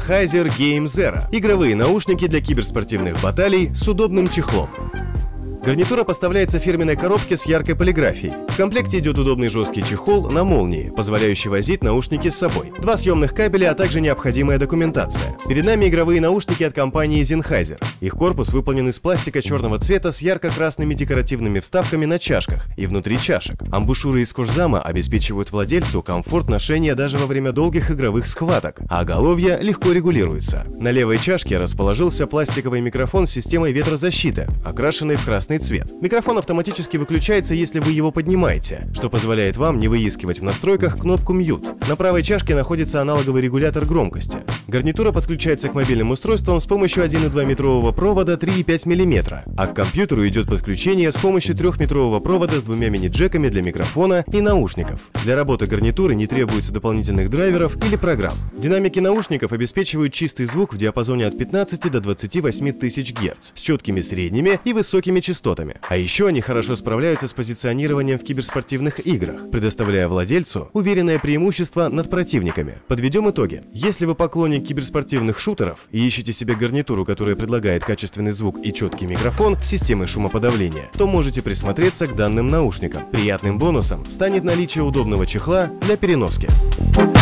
Sennheiser Game Zero – игровые наушники для киберспортивных баталий с удобным чехлом. Гарнитура поставляется в фирменной коробке с яркой полиграфией. В комплекте идет удобный жесткий чехол на молнии, позволяющий возить наушники с собой. 2 съемных кабеля, а также необходимая документация. Перед нами игровые наушники от компании Sennheiser. Их корпус выполнен из пластика черного цвета с ярко-красными декоративными вставками на чашках и внутри чашек. Амбушюры из кожзама обеспечивают владельцу комфорт ношения даже во время долгих игровых схваток, а оголовье легко регулируется. На левой чашке расположился пластиковый микрофон с системой ветрозащиты, окрашенный в красный цвет. Микрофон автоматически выключается, если вы его поднимаете, что позволяет вам не выискивать в настройках кнопку Mute. На правой чашке находится аналоговый регулятор громкости. Гарнитура подключается к мобильным устройствам с помощью 1,2-метрового провода 3,5 мм, а к компьютеру идет подключение с помощью 3-метрового провода с 2 мини-джеками для микрофона и наушников. Для работы гарнитуры не требуется дополнительных драйверов или программ. Динамики наушников обеспечивают чистый звук в диапазоне от 15 до 28 тысяч Гц с четкими средними и высокими частотами. А еще они хорошо справляются с позиционированием в киберспортивных играх, предоставляя владельцу уверенное преимущество над противниками. Подведем итоги. Если вы поклонник киберспортивных шутеров и ищете себе гарнитуру, которая предлагает качественный звук и четкий микрофон с системой шумоподавления, то можете присмотреться к данным наушникам. Приятным бонусом станет наличие удобного чехла для переноски.